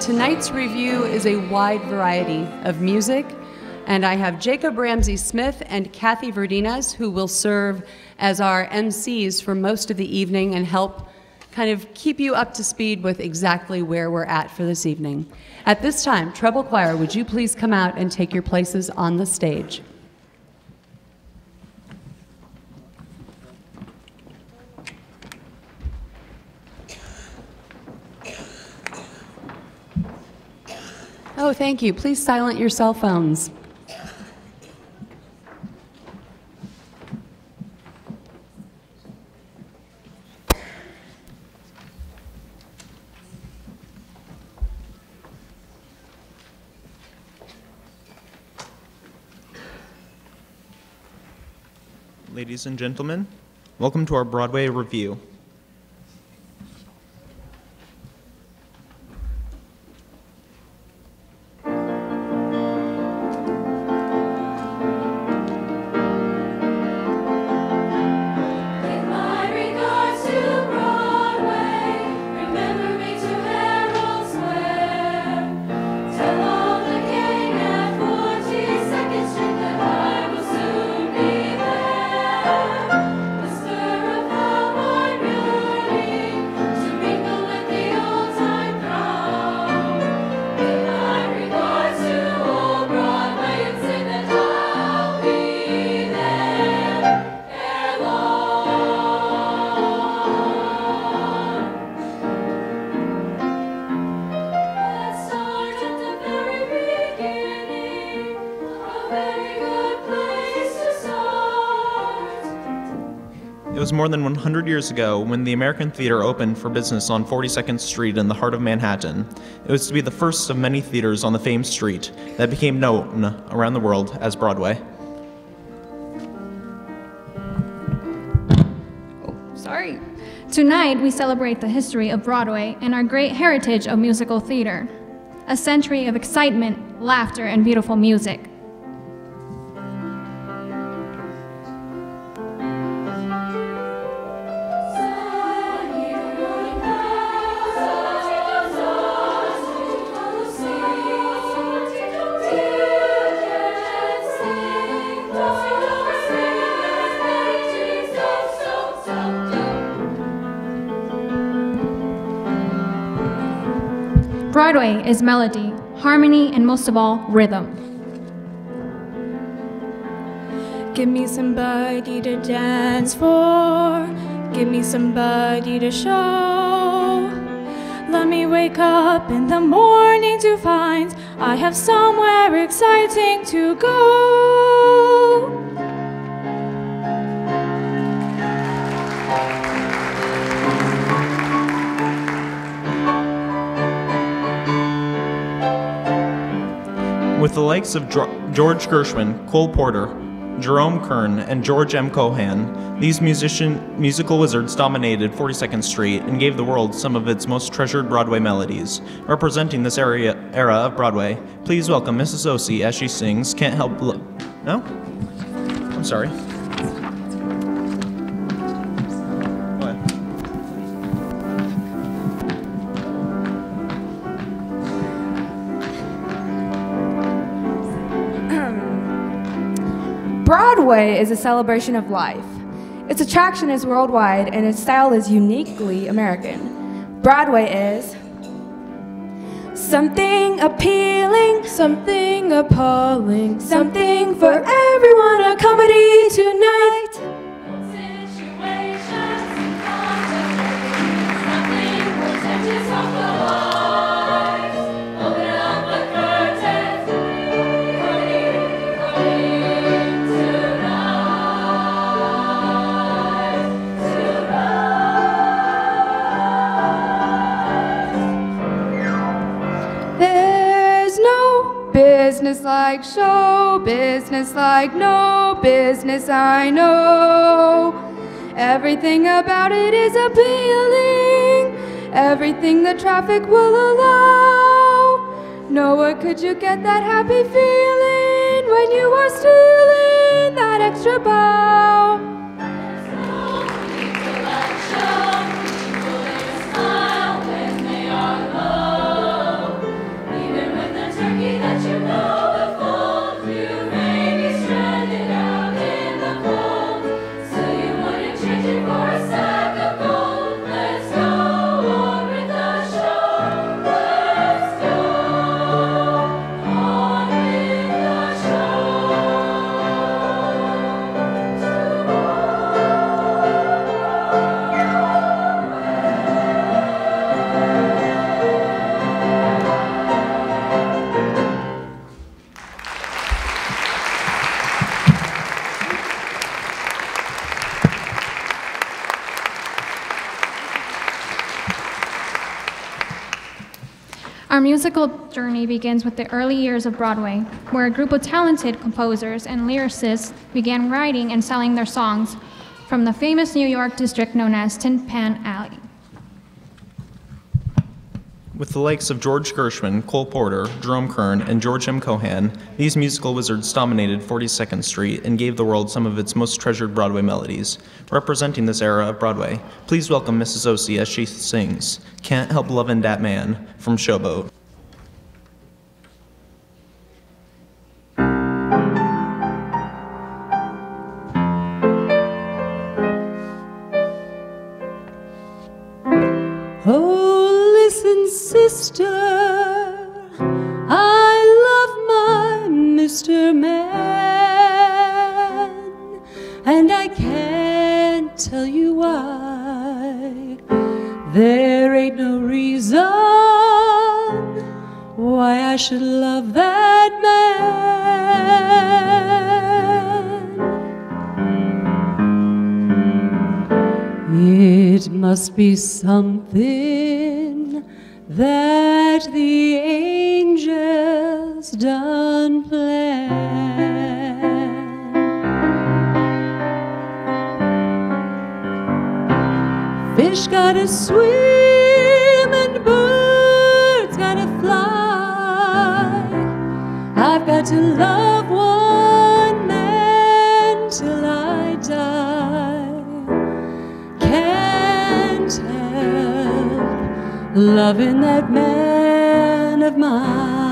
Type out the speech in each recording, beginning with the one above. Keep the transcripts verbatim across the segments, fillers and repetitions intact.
tonight's review is a wide variety of music, and I have Jacob Ramsey-Smith and Kathy Verdinas, who will serve as our M Cs for most of the evening and help kind of keep you up to speed with exactly where we're at for this evening. At this time, Treble Choir, would you please come out and take your places on the stage? Oh, thank you. Please silent your cell phones. Ladies and gentlemen, welcome to our Broadway review. It was more than one hundred years ago when the American Theater opened for business on forty-second Street in the heart of Manhattan. It was to be the first of many theaters on the famed street that became known around the world as Broadway. Oh, sorry. Tonight, we celebrate the history of Broadway and our great heritage of musical theater. A century of excitement, laughter, and beautiful music. Broadway is melody, harmony, and most of all, rhythm. Give me somebody to dance for, give me somebody to show. Let me wake up in the morning to find I have somewhere exciting to go. With the likes of George Gershwin, Cole Porter, Jerome Kern, and George M. Cohan, these musician, musical wizards dominated forty-second Street and gave the world some of its most treasured Broadway melodies. Representing this area, era of Broadway, please welcome Missus Osi as she sings Can't Help Lo- No? I'm sorry. Go ahead. Broadway is a celebration of life. Its attraction is worldwide and its style is uniquely American. Broadway is something appealing, something appalling, something for everyone, a comedy tonight. Business like show, business like no business I know. Everything about it is appealing, everything the traffic will allow. Nowhere could you get that happy feeling when you are stealing that extra bow. Our musical journey begins with the early years of Broadway, where a group of talented composers and lyricists began writing and selling their songs from the famous New York district known as Tin Pan Alley. With the likes of George Gershwin, Cole Porter, Jerome Kern, and George M. Cohan, these musical wizards dominated forty-second Street and gave the world some of its most treasured Broadway melodies. Representing this era of Broadway, please welcome Missus Ossie as she sings "Can't Help Lovin' Dat Man" from Showboat. Oh, listen, sister, I love my Mister Man, and I can't tell you why. There ain't no reason why I should love that man. It must be something that the angels done plan. Fish gotta swim and birds gotta fly. I've got to love one man till I die. Can't help loving that man of mine.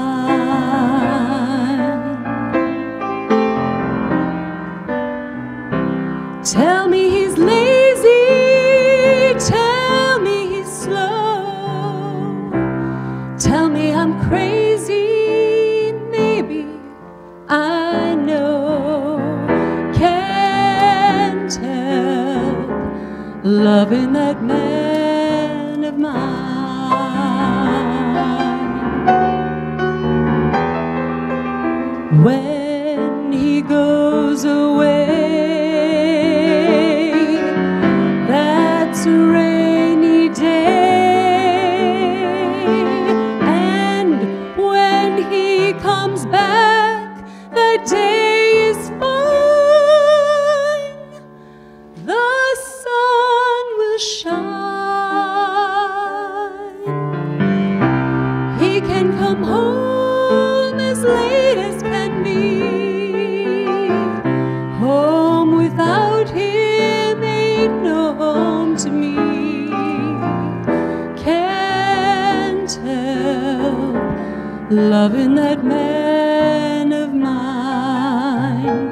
Tell me he's lazy, tell me he's slow, tell me I'm crazy, maybe I know. Can't help loving that man of mine. When he goes away, that's a rainy day, and when he comes back, the day is fine. The sun will shine. He can come home as late as can be. Home without him ain't no home to me. Can't help loving that man of mine.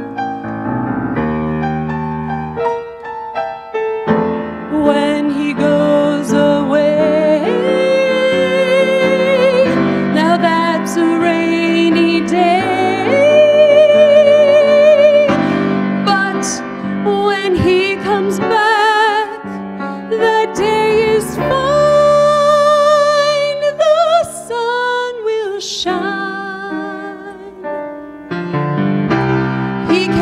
When he goes away, now that's a rainy day, but when he comes back, the day is fine. The sun will shine. He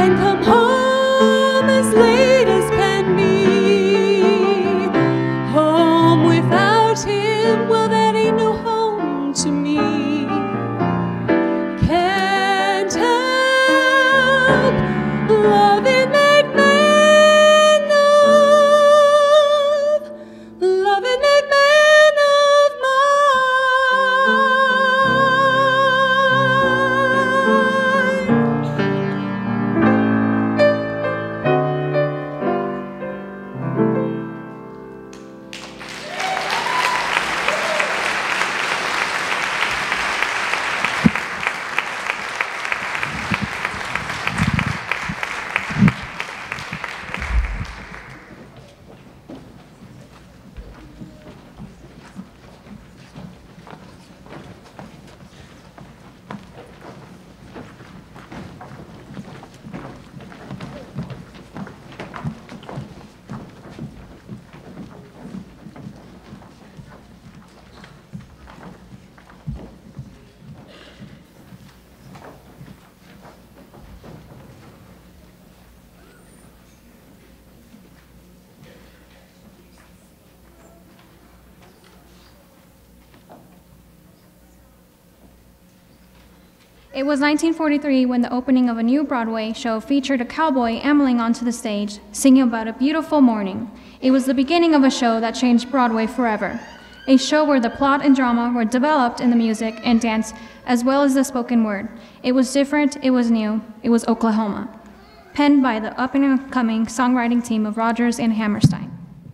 It was nineteen forty-three when the opening of a new Broadway show featured a cowboy ambling onto the stage, singing about a beautiful morning. It was the beginning of a show that changed Broadway forever. A show where the plot and drama were developed in the music and dance, as well as the spoken word. It was different, it was new, it was Oklahoma. Penned by the up-and-coming songwriting team of Rodgers and Hammerstein.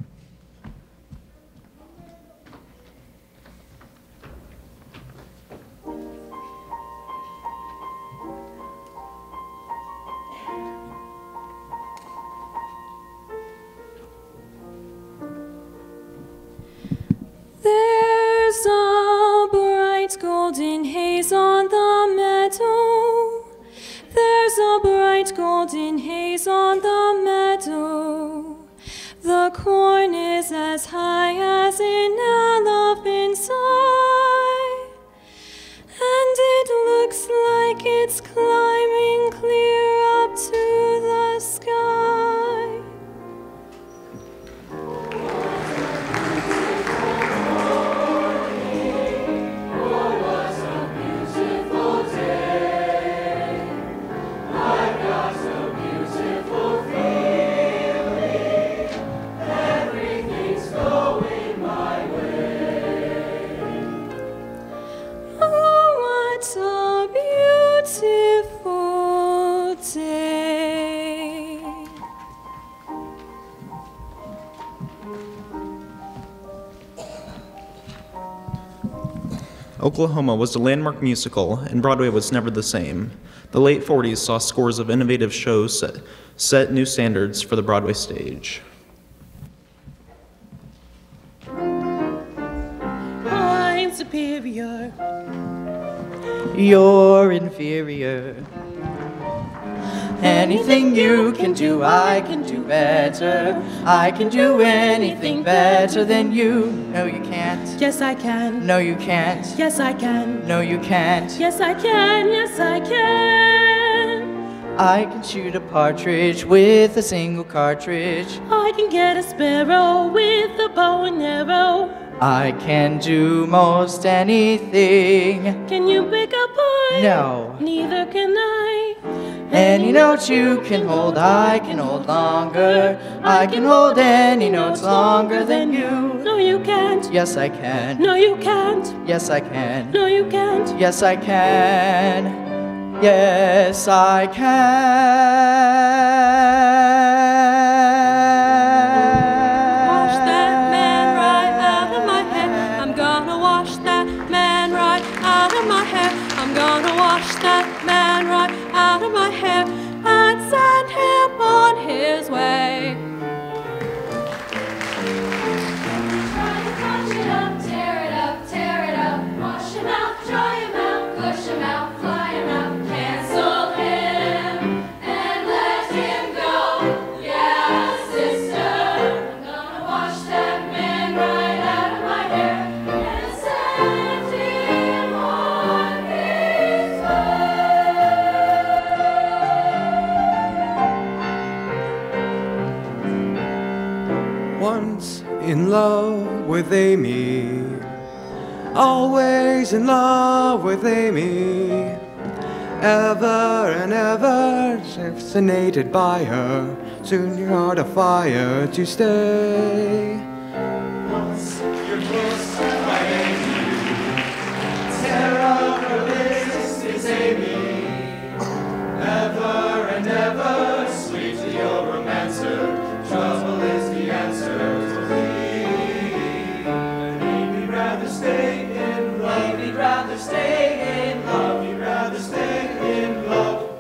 There's a bright golden haze on the meadow. There's a bright golden haze on the meadow. The corn is as high as an elephant's eye, and it looks like it's climbing clear up to the sky. Oklahoma was a landmark musical, and Broadway was never the same. The late forties saw scores of innovative shows set, set new standards for the Broadway stage. I'm superior. You're inferior. Anything you can do, I can do better. I can do anything better than you. No, you can't. Yes, I can. No, you can't. Yes, I can. No, you can't. Yes, I can. Yes, I can. I can shoot a partridge with a single cartridge. I can get a sparrow with a bow and arrow. I can do most anything. Can you pick a pie? No. Neither can I. Any note you can hold, I can hold longer. I can hold any notes longer than you. No, you can't. Yes, I can. No, you can't. Yes, I can. No, you can't. Yes, I can. Yes, I can. Wash that man right out of my hair. I'm gonna wash that man right out of my hair. I'm gonna wash that man right out of my hair and send him on his way. Try to wash it up, tear it up, tear it up. Wash him out, dry him out, push him out, fly him out. Cancel him and let him go. Yeah, sister. I'm gonna wash that man right out of my hair and send him on his way. Once in love with Amy, always in love with Amy, ever and ever fascinated by her, soon your heart afire to stay. Once you're close by Amy, terror of her lips is Amy, ever and ever sweetly your romancer, trouble is the answer to me. And Amy'd rather stay in love. Amy'd rather stay in love. You'd rather stay in love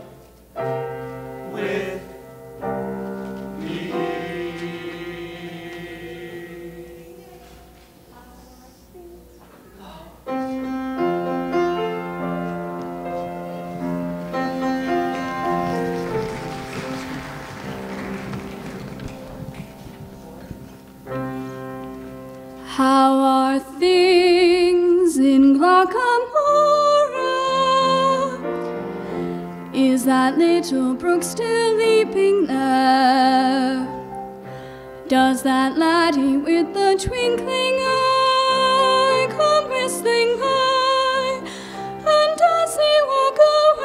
with me. How are things in Glockamora? Is that little brook still leaping there? Does that laddie with the twinkling eye come whistling by? And does he walk away?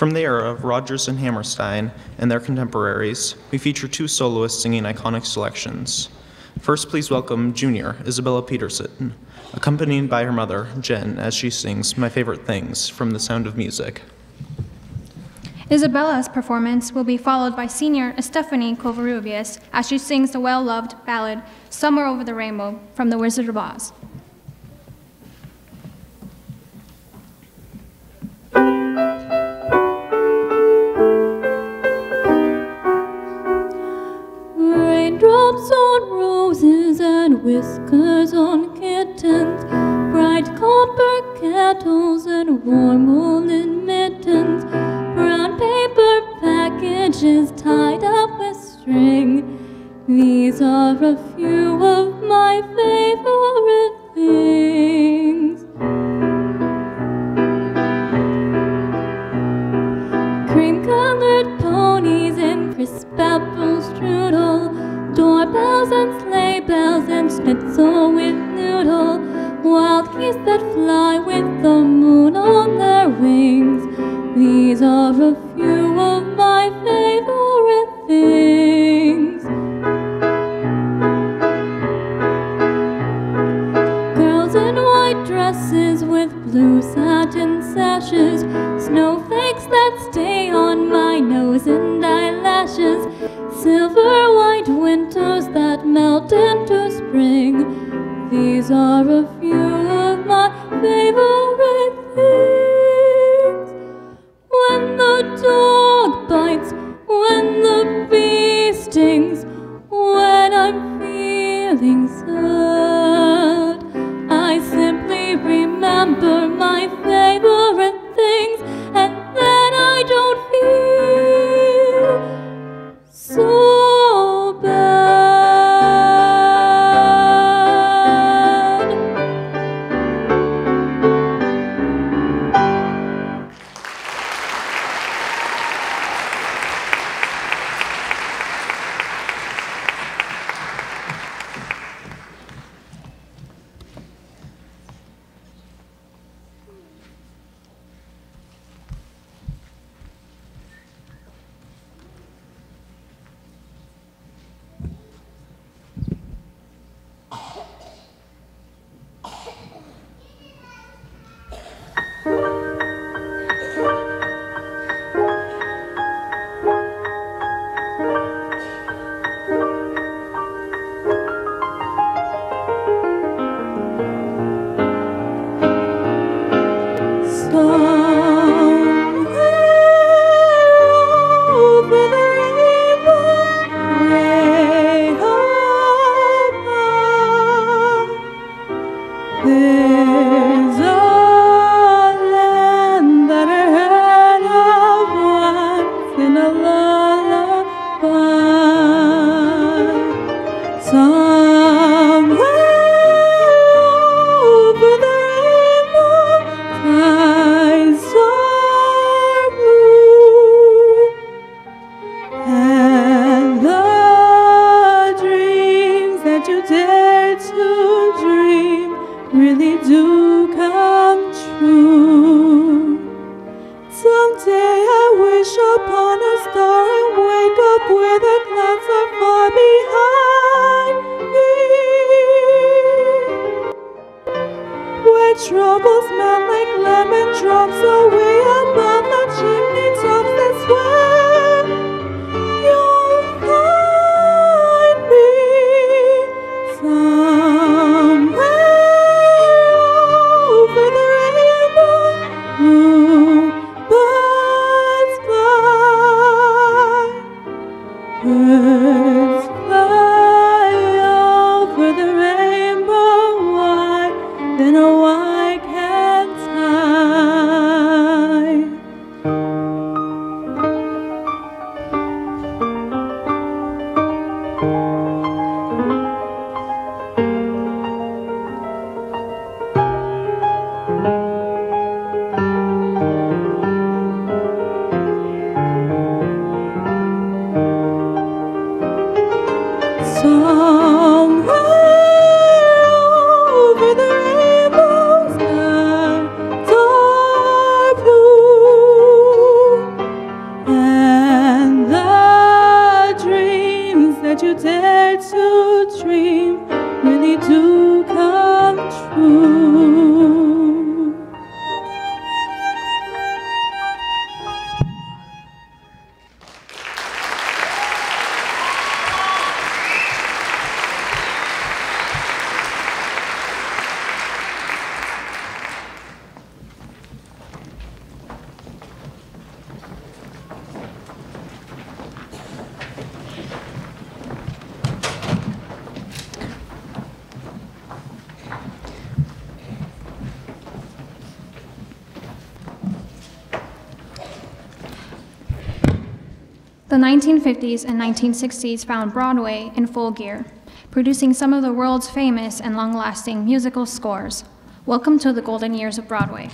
From the era of Rodgers and Hammerstein and their contemporaries, we feature two soloists singing iconic selections. First, please welcome Junior Isabella Peterson, accompanied by her mother, Jen, as she sings My Favorite Things from The Sound of Music. Isabella's performance will be followed by senior Stephanie Covarrubias as she sings the well-loved ballad Somewhere Over the Rainbow from The Wizard of Oz. Raindrops on roses and whiskers on kittens, bright copper kettles and warm woolen mittens, brown paper packages tied up with string. These are a few of my favorite things. Cream-colored ponies and crisp apple strudel, doorbells and sleigh bells and schnitzel with noodle, wild geese that fly with the moon on their wings. These are a few of my favorite things. Girls in white dresses with blue satin sashes, snowflakes that stay on my nose and eyelashes, silver white winters that melt into spring. These are a few of my favorite things. When the dog bites, when the bee stings, when I'm feeling sad, I simply remember my favorite things, and then I don't feel so bad. Somewhere over the rainbow, The nineteen fifties and nineteen sixties found Broadway in full gear, producing some of the world's famous and long-lasting musical scores. Welcome to the golden years of Broadway.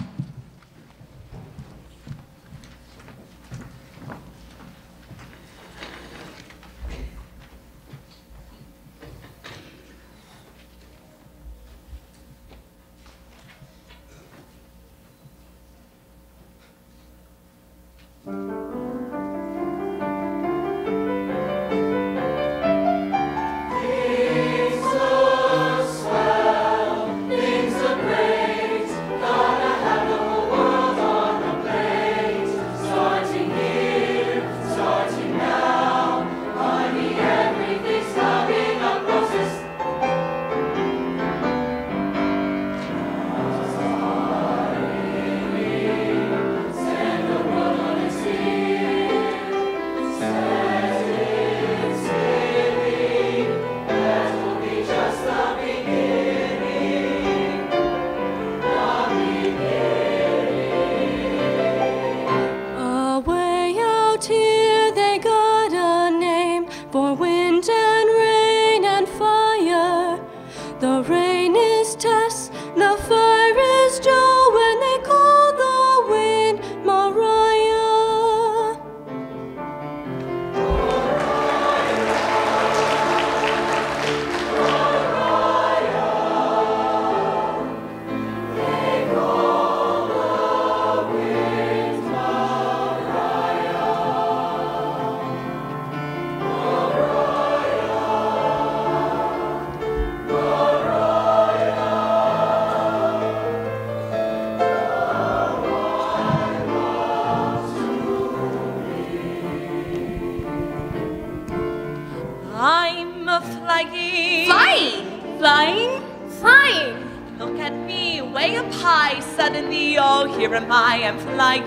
Here am I, I'm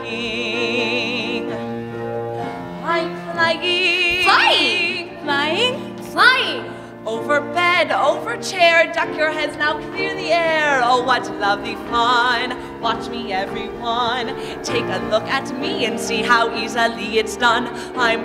flying. I'm flying. Flying. Flying. Flying. Over bed, over chair, duck your heads now, clear the air. Oh, what lovely fun. Watch me, everyone. Take a look at me and see how easily it's done. I'm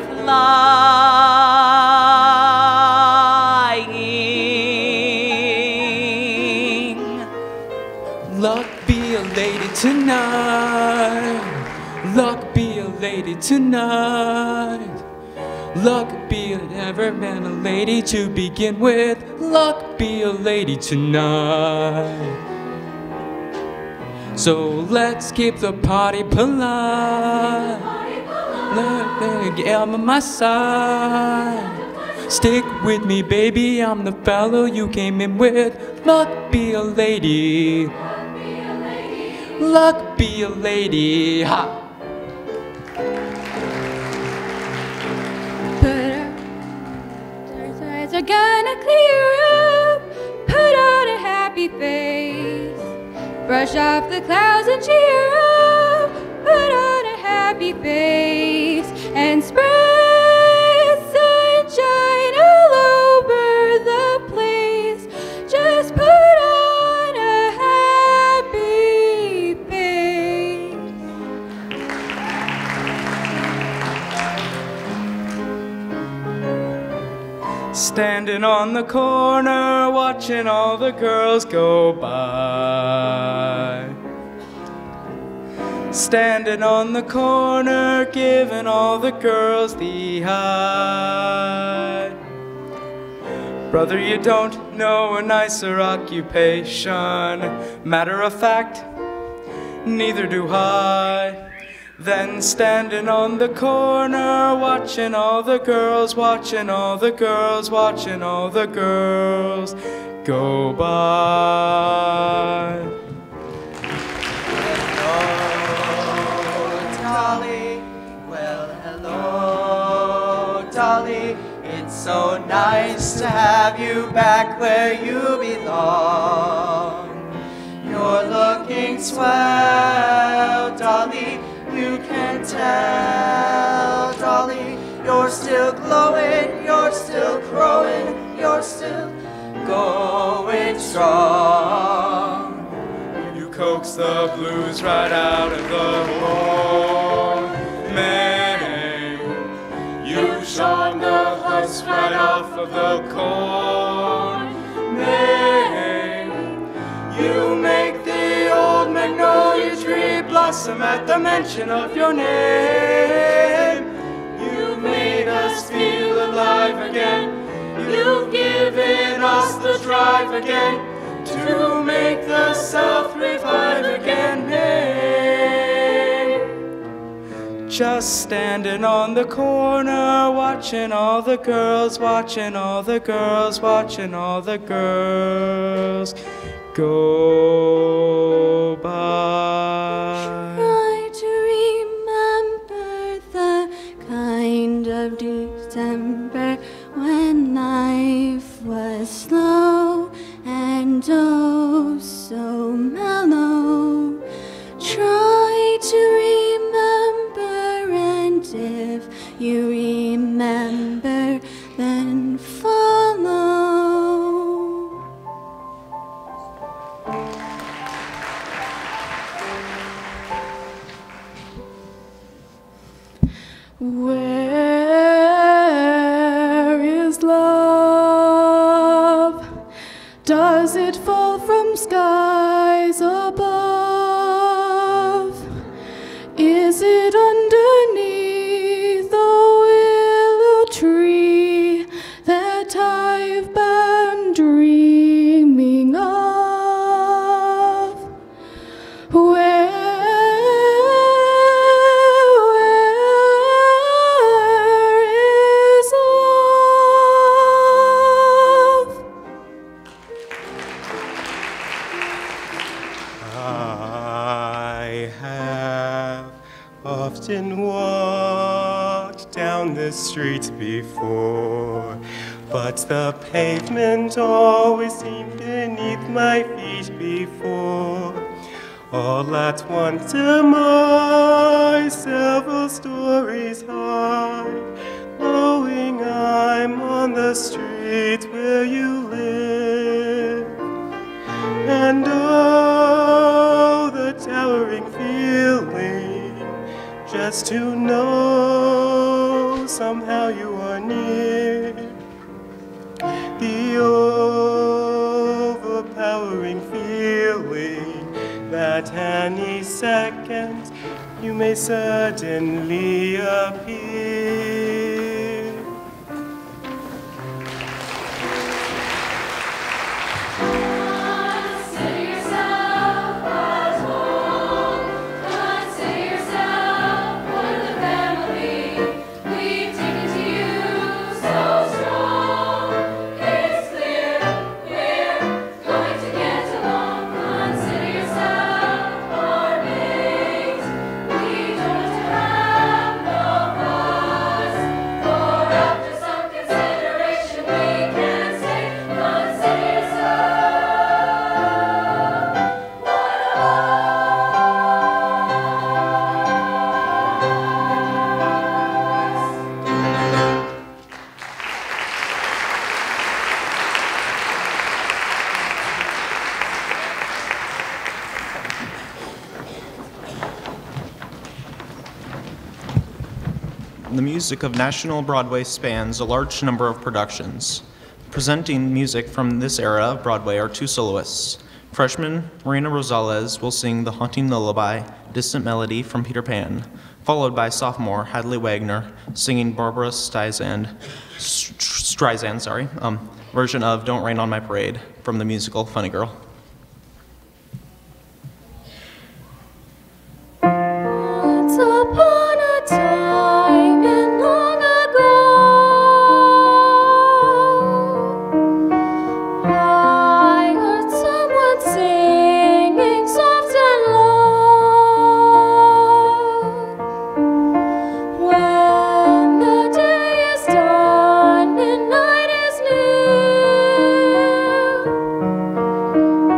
flying. Luck be a lady tonight. Luck be a lady tonight. Luck be a never been a lady to begin with. Luck be a lady tonight. So let's keep the party polite. Let the girl on my side. Stick with me, baby, I'm the fellow you came in with. Luck be a lady. Luck be a lady. Ha! Are gonna clear up, put on a happy face, brush off the clouds and cheer up, put on a happy face, and spread sunshine all over the place. Just put on a happy face. Standing on the corner, watching all the girls go by. Standing on the corner, giving all the girls the high. Brother, you don't know a nicer occupation. Matter of fact, neither do I. Then standing on the corner, watching all the girls, watching all the girls, watching all the girls go by. Hello, Dolly. Well, hello, Dolly. It's so nice to have you back where you belong. You're looking swell, Dolly. You can tell, Dolly, you're still glowing, you're still growing, you're still going strong. You coax the blues right out of the morning. You shine the husk right off of the corn. May you make the old magnolia tree blossom at the mention of your name. You made us feel alive again. You've given us the drive again to make the South revive again. Hey. Just standing on the corner, watching all the girls, watching all the girls, watching all the girls go by. Try to remember the kind of December when life was slow and oh so mellow. Try to remember, and if you remember, then follow. Where is love? Does it fall from skies above? Is it underneath the willow tree that I've been dreaming of? Where, where is love? I have often walked down this street before, but the pavement always seemed beneath my feet before. All at once am I several stories high, knowing I'm on the street where you live. And oh, the towering feeling, just to know somehow you are near. The overpowering feeling that any second you may suddenly appear. Consider yourself at home. Consider yourself part of the family. We've taken to you so strong. It's clear we're going to get along. Consider yourself our mate. We don't have no fuss. For after some consideration, we can say, consider yourself one of us. The music of National Broadway spans a large number of productions. Presenting music from this era of Broadway are two soloists. Freshman Marina Rosales will sing The Haunting Lullaby, Distant Melody from Peter Pan, followed by sophomore Hadley Wagner singing Barbara Streisand, Streisand sorry, um, version of Don't Rain on My Parade from the musical Funny Girl. Once upon a time and long ago, I heard someone singing soft and low. When the day is done and night is new,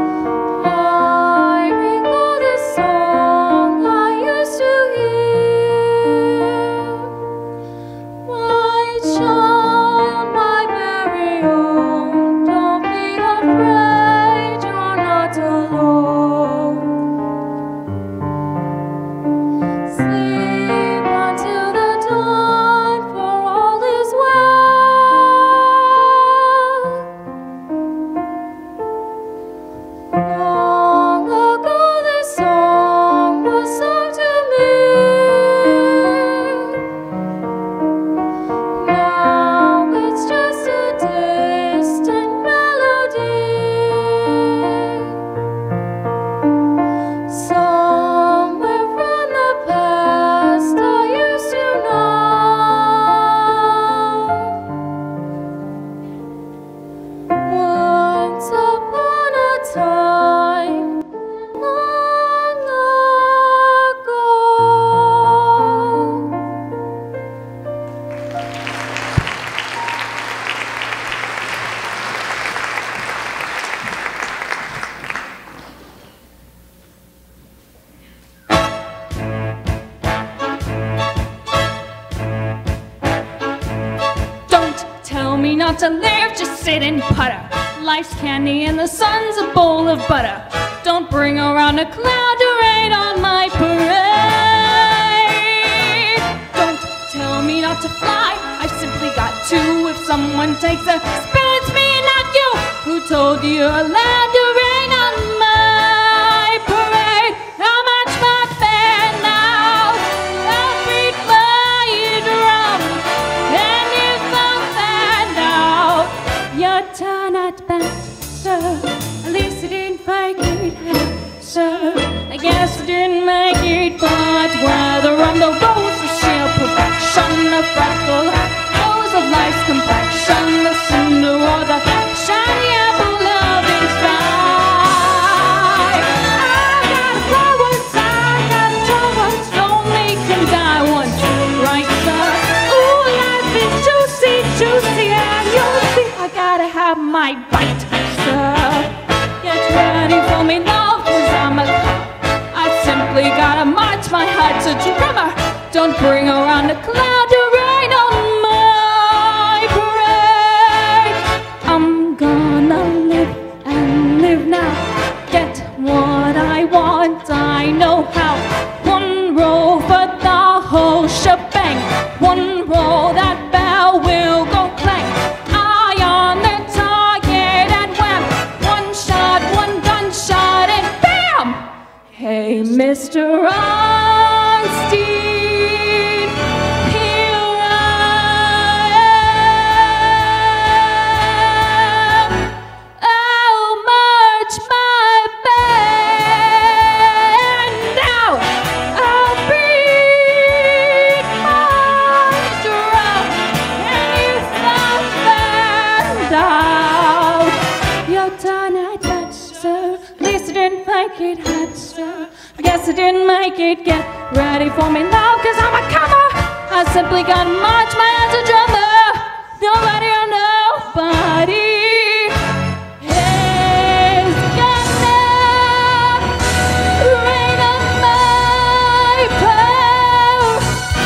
not to live, just sit and putter. Life's candy and the sun's a bowl of butter. Don't bring around a cloud to rain on my parade. Don't tell me not to fly, I've simply got to. If someone takes a spin, it's me and not you. Who told you you're allowed to rain on my parade? I'll march my band out, I'll beat my drum, and if I'm found out, your turn at bat, sir. At least it didn't make it, sir. I guess I didn't make it, but whether I'm the rose of sheer perfection, the freckle nose of life's complexion, the cinder or the shiny apple of its eye. I gotta fly once, I gotta try once, only can die once, right, sir? Ooh, life is juicy, juicy, and you'll see I gotta have my bite, sir. Get ready for me, love, cause I'm a I simply gotta march my heart to drummer. Don't bring around a cloud to rain on my parade. I'm gonna live and live now. Get what I want, I know how. One roll for the whole shebang. One roll, that bell will go clang. Eye on the target and wham. One shot, one gunshot and bam! Hey, Mister Einstein, here I am. I'll march my band out. I'll beat my drum, and if I'm found out, your turn at bat, sir. At least I didn't make it hot, sir. I guess I didn't make it. Get ready for me now, cause I'm a comer. I simply gotta march my as a drummer. Nobody or nobody is gonna rain on my parade.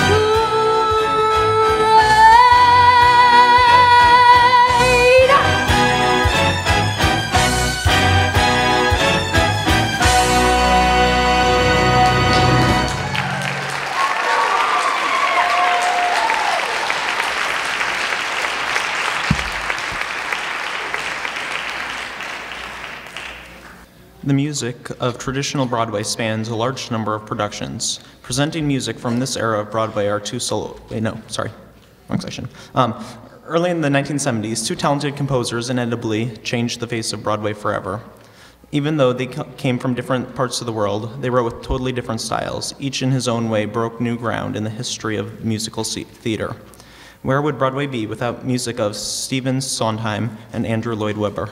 The music of traditional Broadway spans a large number of productions. Presenting music from this era of Broadway are two solo, wait, no, sorry, wrong section. Um, early in the nineteen seventies, two talented composers inevitably changed the face of Broadway forever. Even though they came from different parts of the world, they wrote with totally different styles. Each in his own way broke new ground in the history of musical theater. Where would Broadway be without music of Stephen Sondheim and Andrew Lloyd Webber?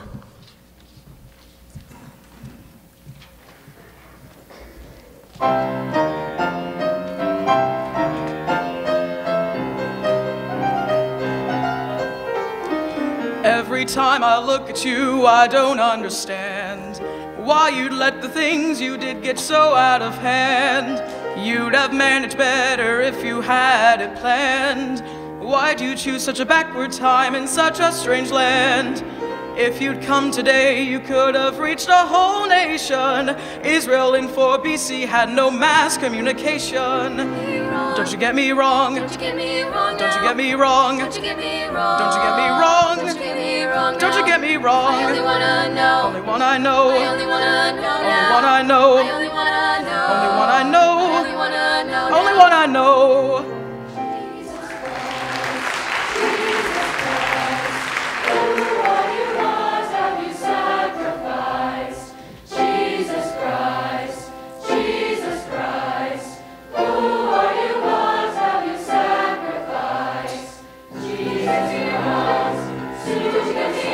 Every time I look at you, I don't understand why you'd let the things you did get so out of hand. You'd have managed better if you had it planned. Why'd you choose such a backward time in such a strange land? If you'd come today, you could have reached a whole nation. Israel in four B C had no mass communication. Don't you get me wrong. Don't you get me wrong. Don't you get me wrong. Don't you get me wrong. Don't you get me wrong. Don't you get me wrong. Don't you get me wrong. I only wanna know. Only one I know. I only wanna know. Only one I know. I only wanna know. Only one I know. Only one I know. Only one I know.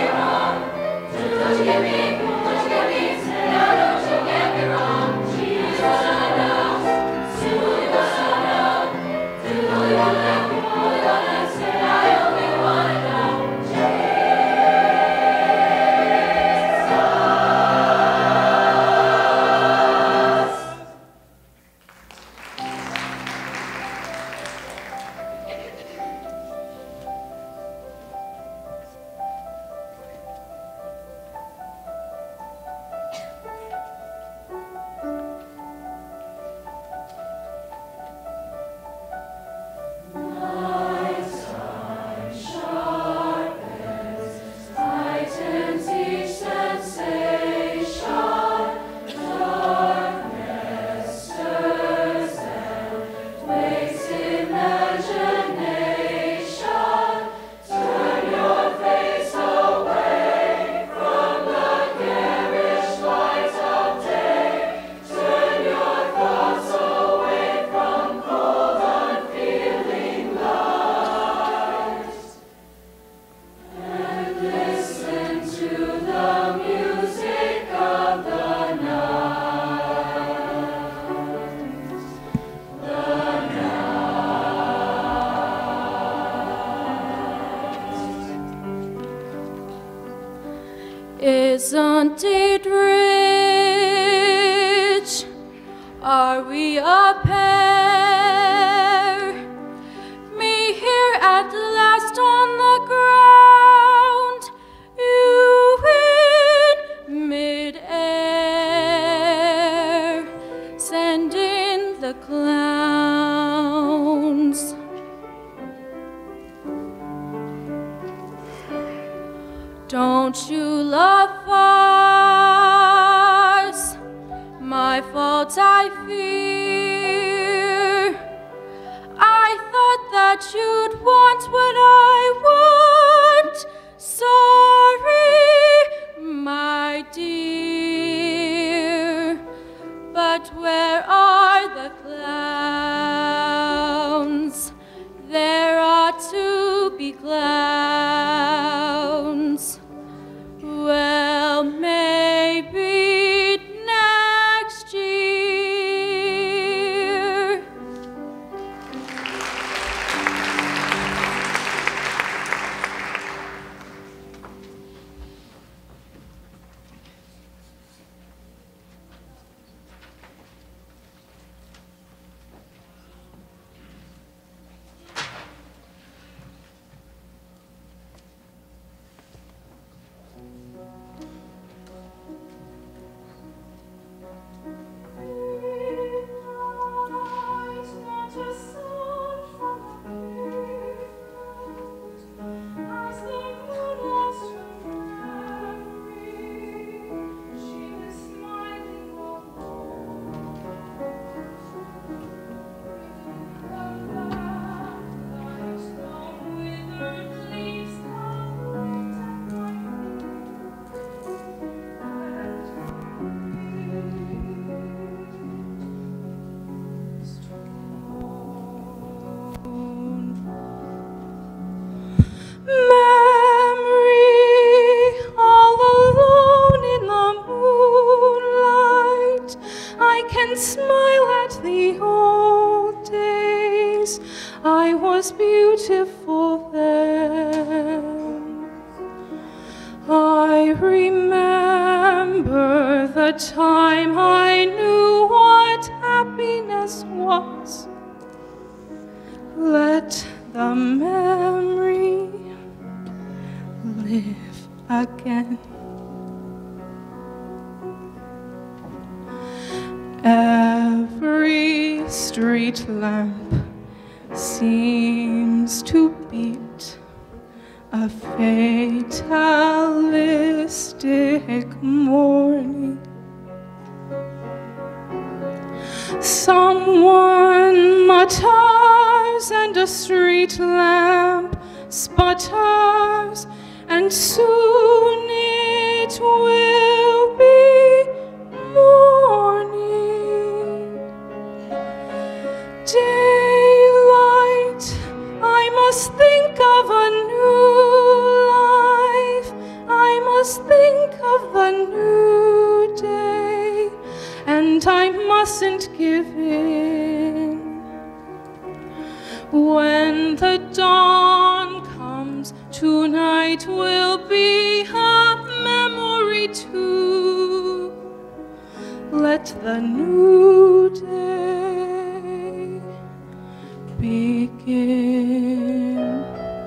Don't you get me, don't you get me, no, don't you get me wrong, Jesus. Isn't it rich? Are we a pair? Me here at last on the ground, you in mid-air. Send in the clowns. Don't you love farce? My fault, I fear. I thought that you'd want what I want. Sorry, my dear. But where are the clowns? There ought to be clowns. Well, maybe next year. Smile at the old days. I was beautiful then. I remember the time I knew what happiness was. Let the memory live again. Every street lamp seems to beat a fatalistic morning. Someone mutters and a street lamp sputters, and soon it will be morning. Daylight, I must think of a new life. I must think of a new day, and I mustn't give in. When the dawn comes, tonight will be a memory too. Let the new day begin.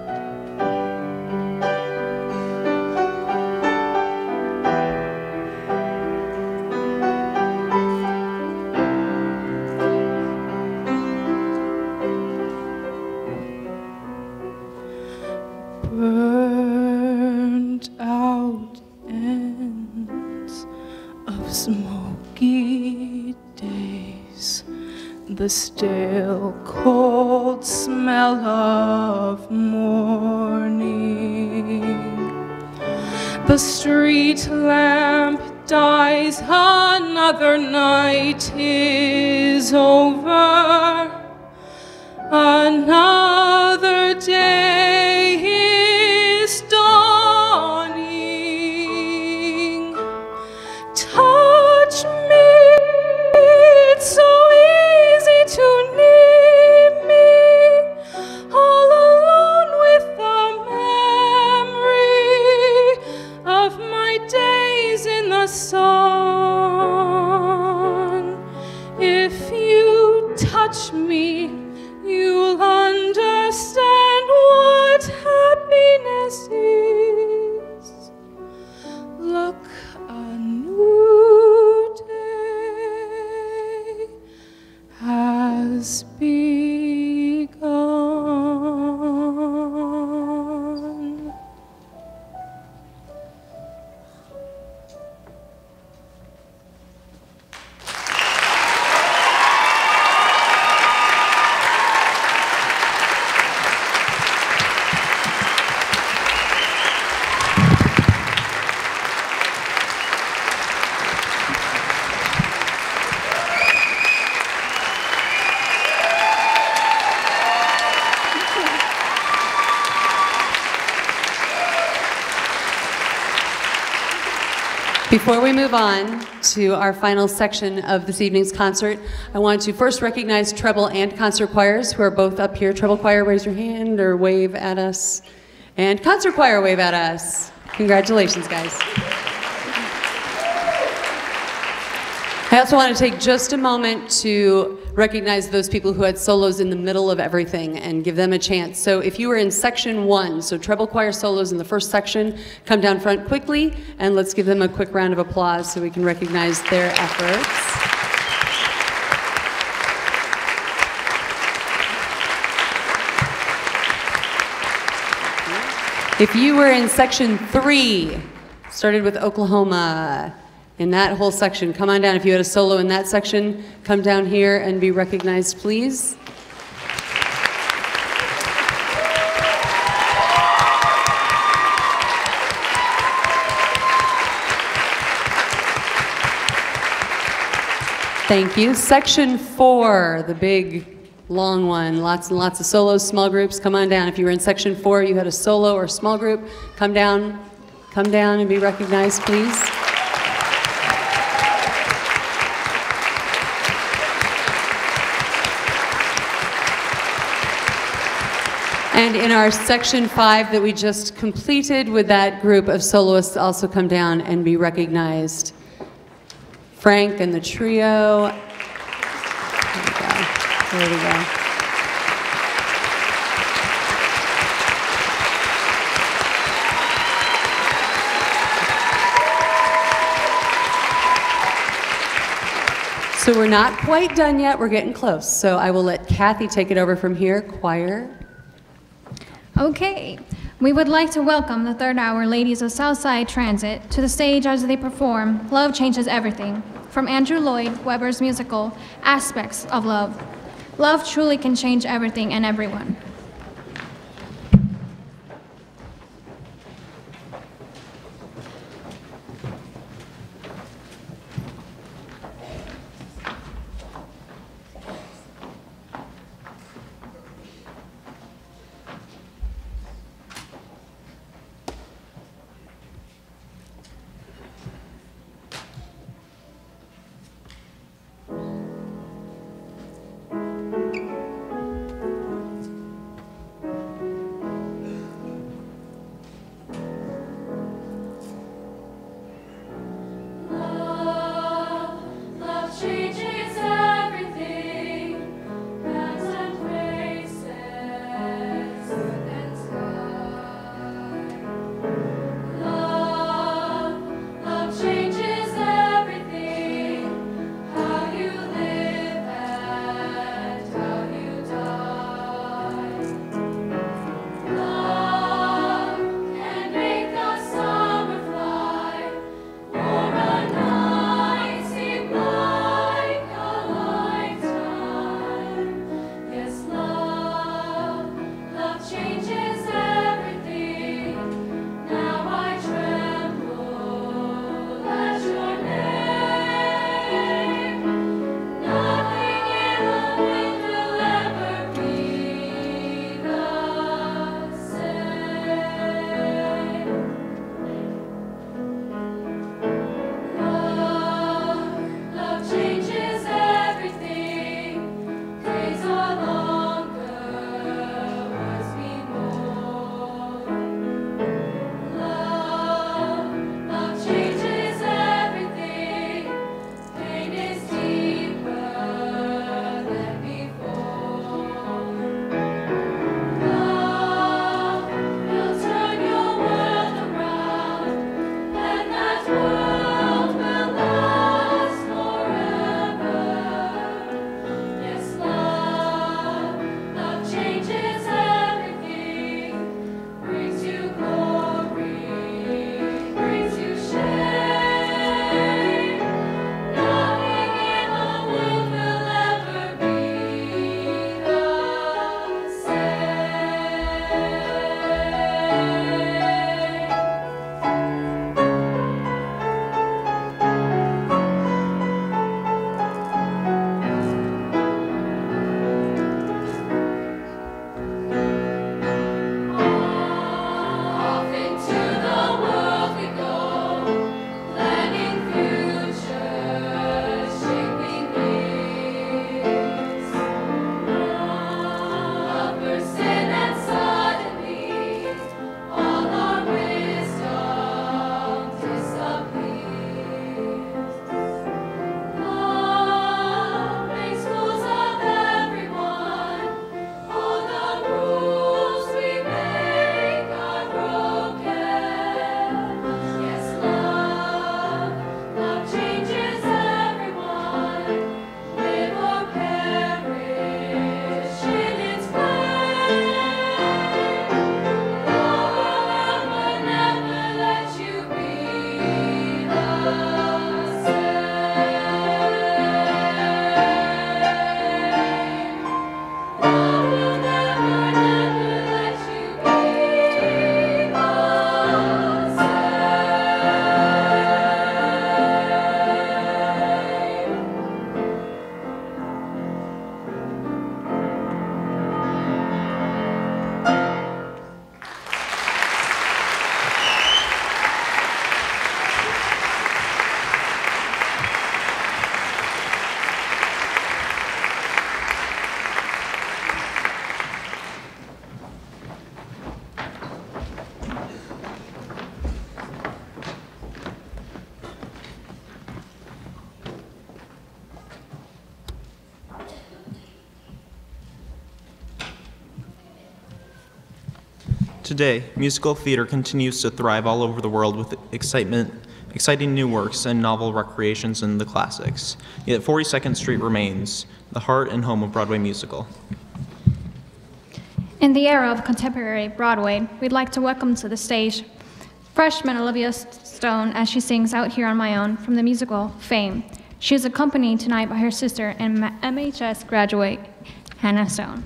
Burned out ends of smoky days, the stale cold smell of morning. The street lamp dies, another night is over, another day is dawning. Touch me, it's so easy to need me, all alone with the memory of my days watch me, you'll understand what happiness is. Look, a new day has begun. Before we move on to our final section of this evening's concert, I want to first recognize treble and concert choirs who are both up here. Treble choir, raise your hand or wave at us. And concert choir, wave at us. Congratulations, guys. I also want to take just a moment to recognize those people who had solos in the middle of everything and give them a chance. So if you were in section one, so treble choir solos in the first section, come down front quickly and let's give them a quick round of applause so we can recognize their efforts. If you were in section three, started with Oklahoma, in that whole section, come on down. If you had a solo in that section, come down here and be recognized, please. Thank you. Section four, the big, long one. Lots and lots of solos, small groups. Come on down. If you were in section four, you had a solo or small group, come down. Come down and be recognized, please. And in our section five that we just completed, would that group of soloists also come down and be recognized? Frank and the trio. There we go. There we go. So we're not quite done yet. We're getting close. So I will let Kathy take it over from here. Choir. Okay, we would like to welcome the third hour ladies of Southside Transit to the stage as they perform Love Changes Everything from Andrew Lloyd Webber's musical Aspects of Love. Love truly can change everything and everyone. Today, musical theater continues to thrive all over the world with excitement, exciting new works and novel recreations in the classics. Yet forty-second Street remains the heart and home of Broadway musical. In the era of contemporary Broadway, we'd like to welcome to the stage freshman Olivia Stone as she sings Out Here on My Own from the musical Fame. She is accompanied tonight by her sister and M H S graduate, Hannah Stone.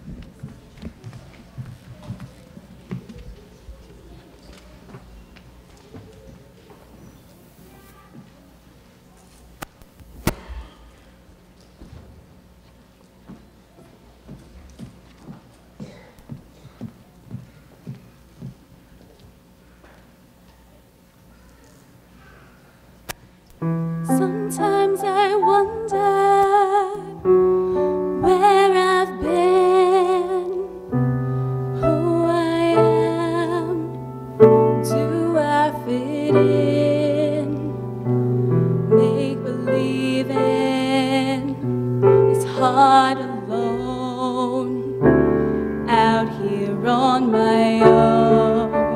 Sometimes I wonder where I've been, who I am, do I fit in? Make believing is hard alone, out here on my own.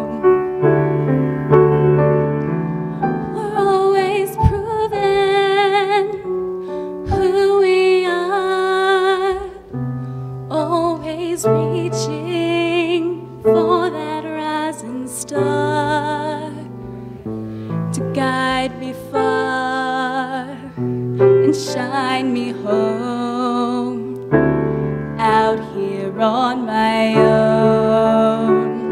Reaching for that rising star to guide me far and shine me home, out here on my own.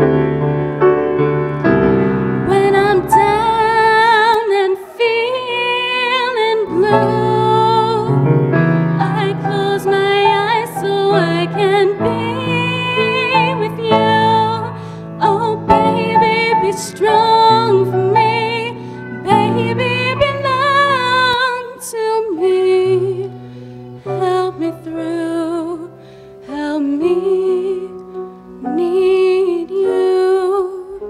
When I'm down and feeling blue, I close my eyes so I can be strong for me, baby, belong to me. Help me through, help me need you.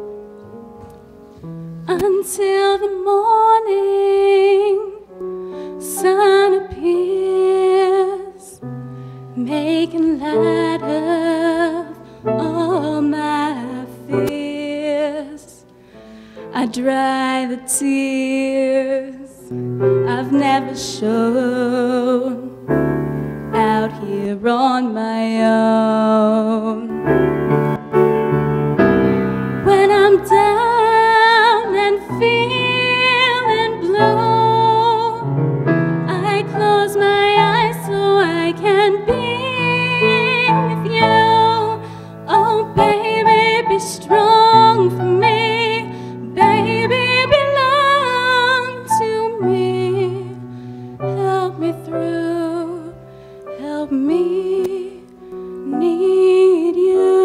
Until the morning sun appears, making light of all my fears. I dry the tears I've never shown, out here on my own. When I'm down and feeling blue, I close my eyes so I can be with you. Oh baby, be strong for me. Baby, belong to me. Help me through, help me need you.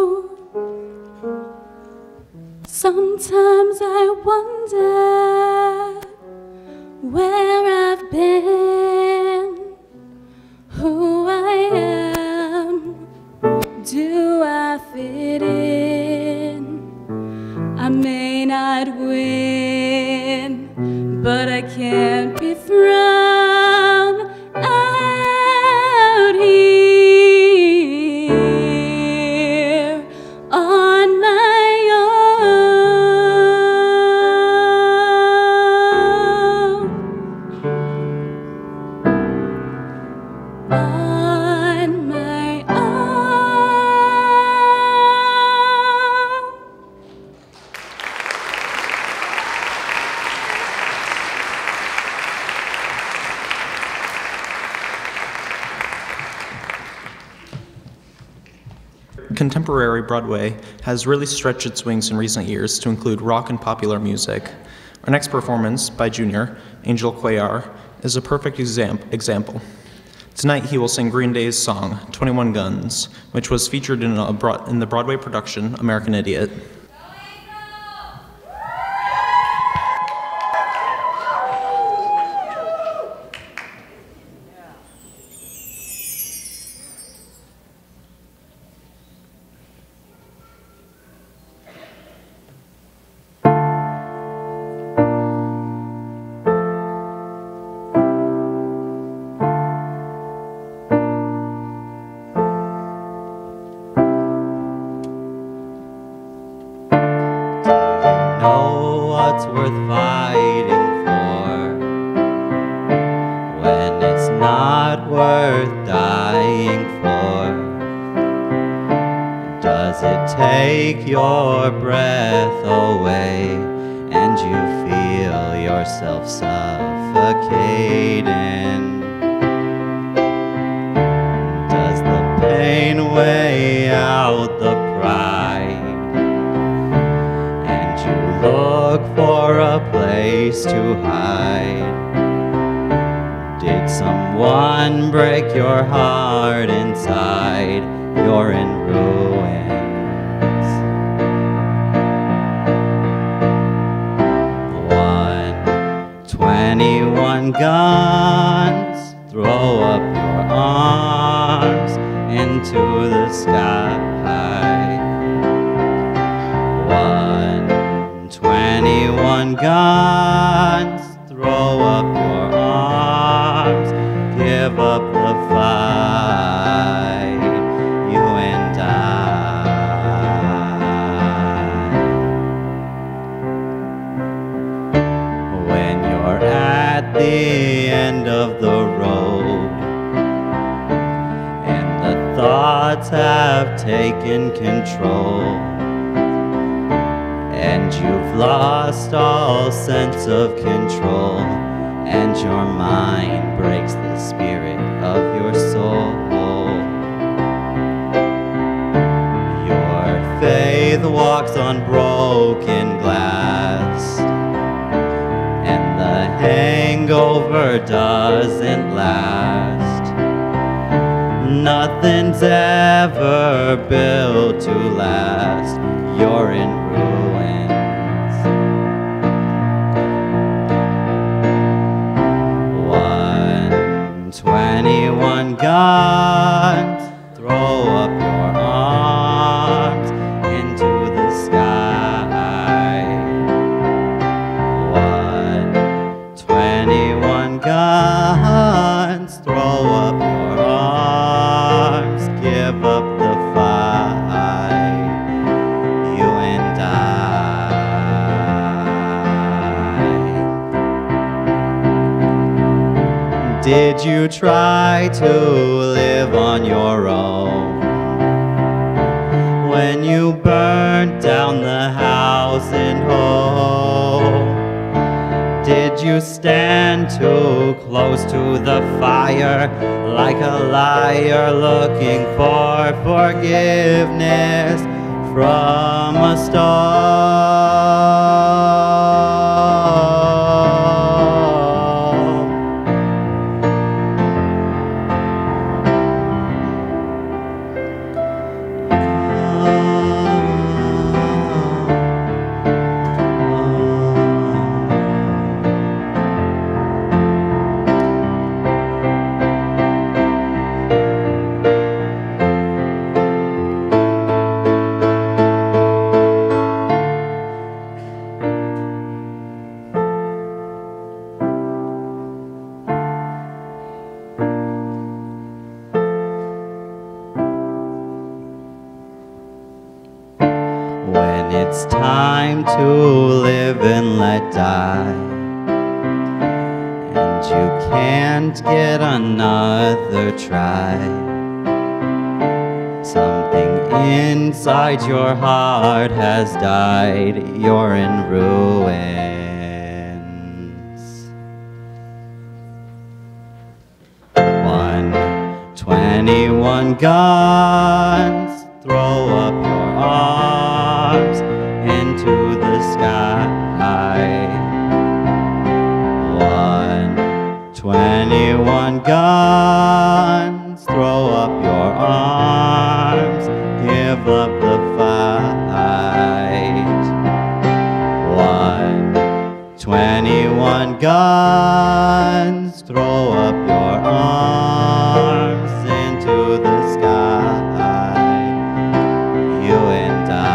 Sometimes I wonder where I've been, who I am, do I fit in? I may not win, but I can't be thrown out here on my own. On my own. Contemporary Broadway has really stretched its wings in recent years to include rock and popular music. Our next performance by Junior, Angel Cuellar, is a perfect exam example. Tonight he will sing Green Day's song, twenty-one Guns, which was featured in, a broad in the Broadway production, American Idiot. worth dying for? Does it take your breath away and you feel yourself suffocating? Does the pain weigh out the pride and you look for a place to hide? Did someone break your heart inside? You're in ruins. One, twenty-one guns, throw up your arms into the sky. One, twenty-one guns, throw up your arms, give up the fight, you and I. When you're at the end of the road and the thoughts have taken control and you've lost all sense of control, and your mind breaks the spirit of your soul. Your faith walks on broken glass, and the hangover doesn't last. Nothing's ever built to last. You're in ruins. Twenty-one guns, throw up your arms into the sky. One, twenty-one guns, throw up your arms, give up the fight, you and I. Did you try to live on your own when you burnt down the house and home? Did you stand too close to the fire like a liar looking for forgiveness from a star? When it's time to live and let die, and you can't get another try, something inside your heart has died. You're in ruins. One, twenty-one guns, throw up your arms into the sky. One, twenty-one guns, throw up your arms, give up the fight. One, twenty-one guns, throw up your arms into the sky, you and I.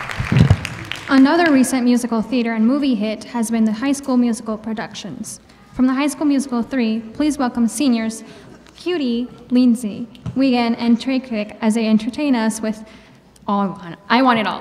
Another recent musical theater and movie hit has been the High School Musical productions. From the High School Musical three, please welcome seniors Cutie, Lindsay, Wigan, and Trey Crick as they entertain us with All I Want, I Want It All.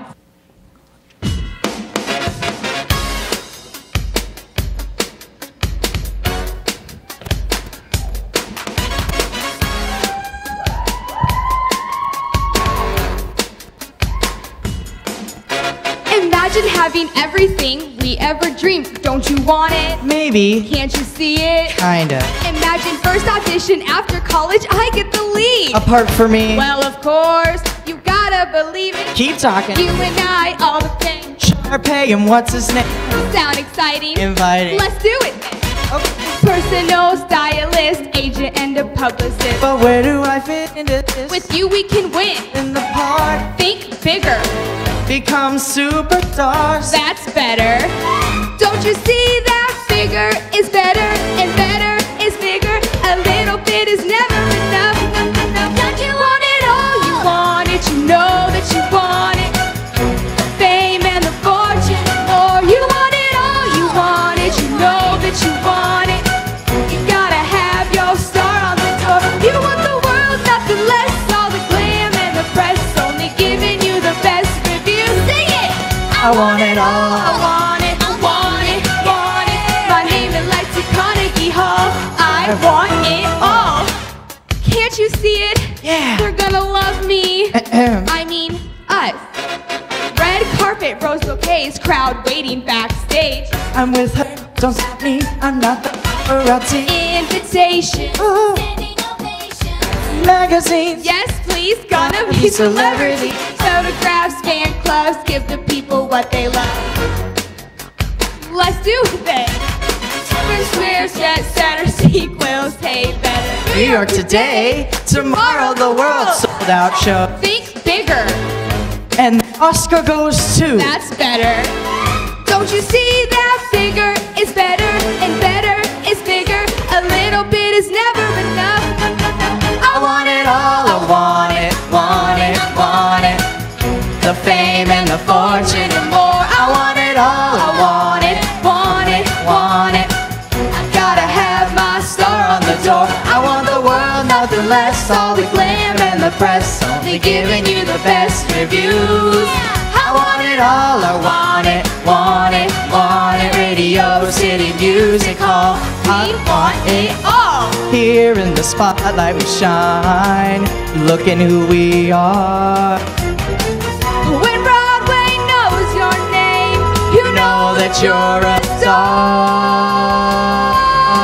Imagine having everything we ever dreamed. Don't you want it? Maybe. Can't you see it? Kinda. Imagine first audition after college, I get the lead. A part for me. Well, of course, you gotta believe it. Keep talking. You and I, all the things. Sharpay and what's his name? Sound exciting. Inviting. Let's do it then. Okay. Personal stylist, agent, and a publicist. But where do I fit into this? With you we can win. In the part. Think bigger. Become superstars. That's better. Don't you see that bigger is better and better is bigger? A little bit is never enough. Don't you want it all? You want it, you know that you want it. Fame and the fortune, or you want it all. You want it, you know that you want it. You gotta have your star on the door. You want the world, nothing less. All the glam and the press, only giving you the best reviews. Sing it! I want it all. I want it, I want it, want it. My name is Lexi Carnegie Hall. I want it all. Can't you see it? Yeah. They're gonna love me. I mean, us. Red carpet, rose bouquets, crowd waiting backstage. I'm with her. Don't stop me. I'm not the paparazzi. Invitation. Ooh. Magazines. Yes, please. Gonna be celebrity. Photographs, fan clubs, give the people what they love. Let's do it then. Sprint squares, jet setter, sequels, hey better. New York today, tomorrow the world sold out show. Think bigger. And Oscar goes to. That's better. Don't you see that bigger is better and better is bigger? A little bit is never enough. I want it all. I want it, want it, want it. The fame and the fortune and more. I want it all. I want it, want it, want it. I gotta have my star on the door. I want the world, nothing less. All the glam and the press, only giving you the best reviews. I want it all. I want it, want it, want it. Radio City Music Hall. I want it all. Here in the spotlight we shine. Look at who we are. When Broadway knows your name, you Know that you're a star.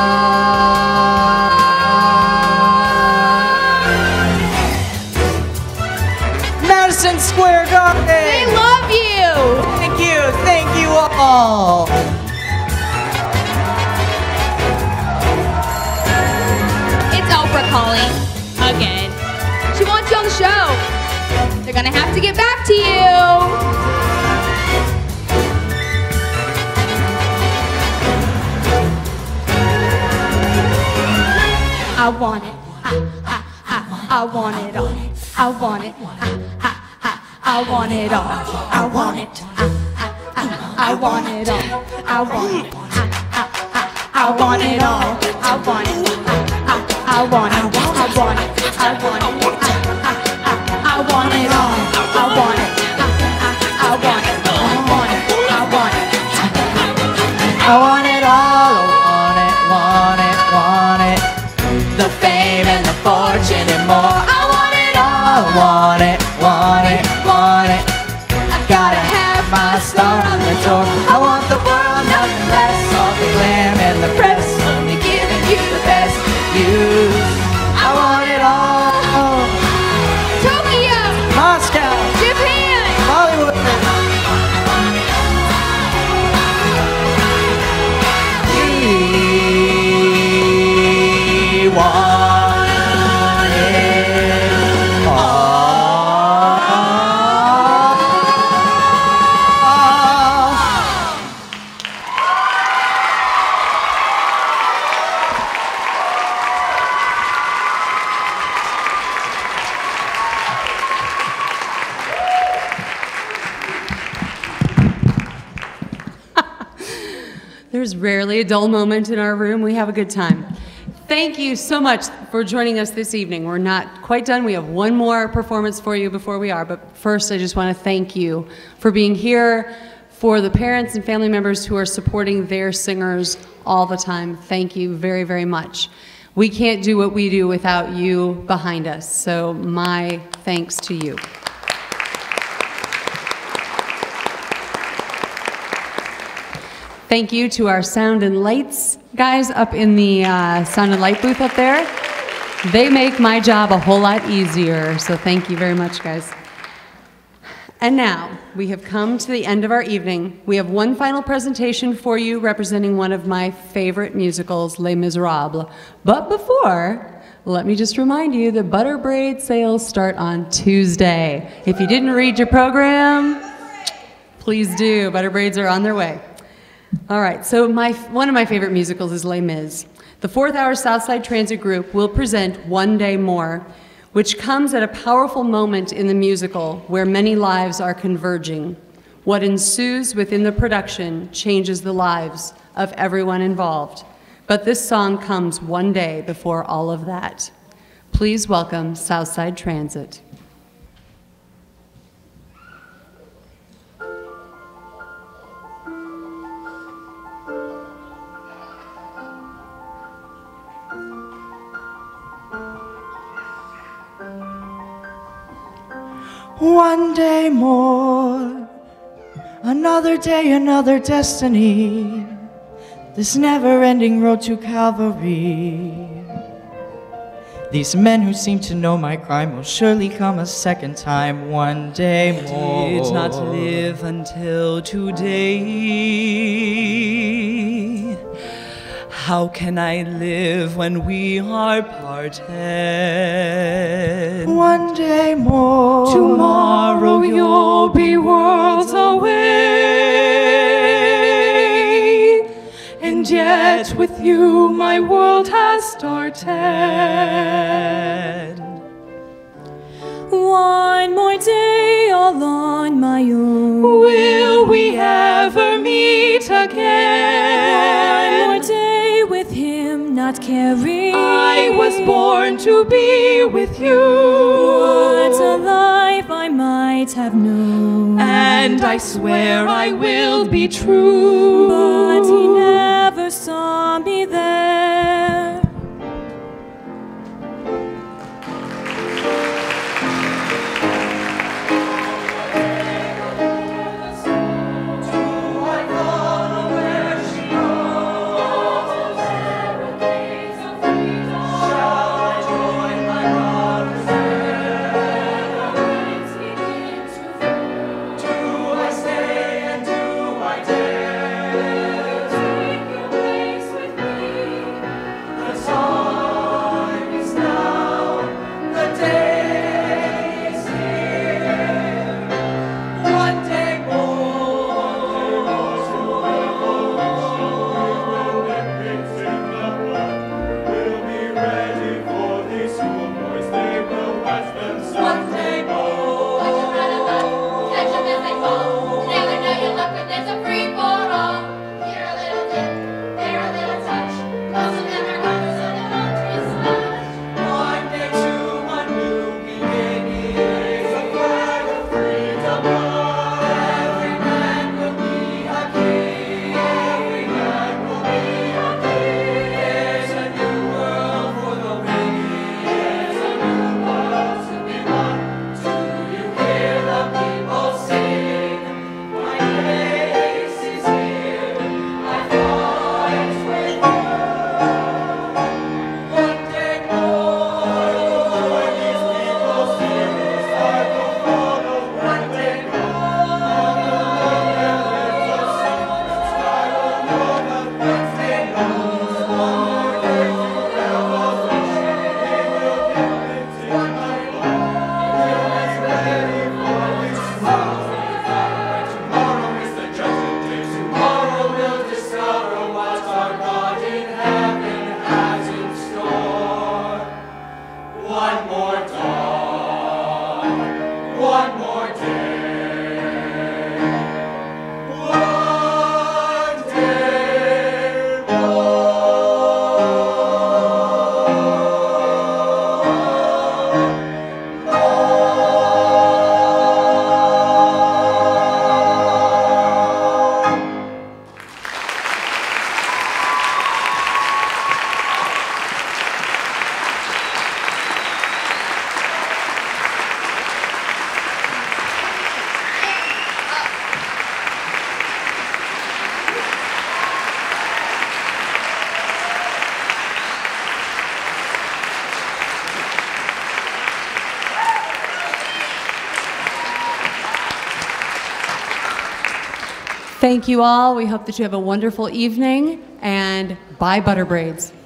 Madison Square Garden. They love you. Thank you, thank you all. It's Oprah calling again. She wants you on the show. They're gonna have to get back to you. I want it. I, I, I, I want it all. I want it. I, I, I, I want it all. I want it. I, I, I, I want it all. I want it. I, I, I, I want it all. I want it. I, I, I want it. I want it. I want it. I, I, I, I want it all. I want it. I, I, I want it. I want it. I want it. I want it all. I want it, want it, want it. The fame and the fortune and more. I want it all. I want it, want it, want it. I gotta have my star on the door. I want the world, nothing less. All the glam and the press, only giving you the best views. I want it all. Tokyo, Moscow, Japan, Hollywood. We want it all. There's rarely a dull moment in our room. We have a good time. Thank you so much for joining us this evening. We're not quite done. We have one more performance for you before we are, but first I just want to thank you for being here, for the parents and family members who are supporting their singers all the time. Thank you very, very much. We can't do what we do without you behind us, so my thanks to you. Thank you to our sound and lights guys up in the uh, sound and light booth up there. They make my job a whole lot easier, so thank you very much, guys. And now, we have come to the end of our evening. We have one final presentation for you representing one of my favorite musicals, Les Miserables. But before, let me just remind you that butter braid sales start on Tuesday. If you didn't read your program, please do. Butter braids are on their way. All right, so my, one of my favorite musicals is Les Mis. The Fourth Hour Southside Transit Group will present One Day More, which comes at a powerful moment in the musical where many lives are converging. What ensues within the production changes the lives of everyone involved. But this song comes one day before all of that. Please welcome Southside Transit. One day more, another day, another destiny, this never-ending road to Calvary. These men who seem to know my crime will surely come a second time one day more. Did not live until today. How can I live when we are parted? One day more. Tomorrow you'll be worlds away. And yet with you my world has started. One more day all on my own. Will we ever meet again? One more day with him not caring. I was born to be with you. What a life I might have known. And I swear I will be true. But he never saw me there. Thank you all. We hope that you have a wonderful evening, and bye, Butter Braids.